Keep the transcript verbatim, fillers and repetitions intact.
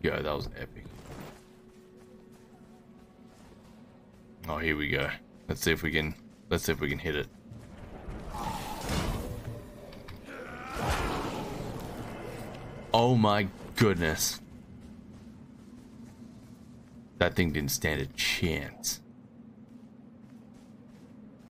go. That was epic. Oh, here we go. Let's see if we can. Let's see if we can hit it. Oh my goodness. That thing didn't stand a chance.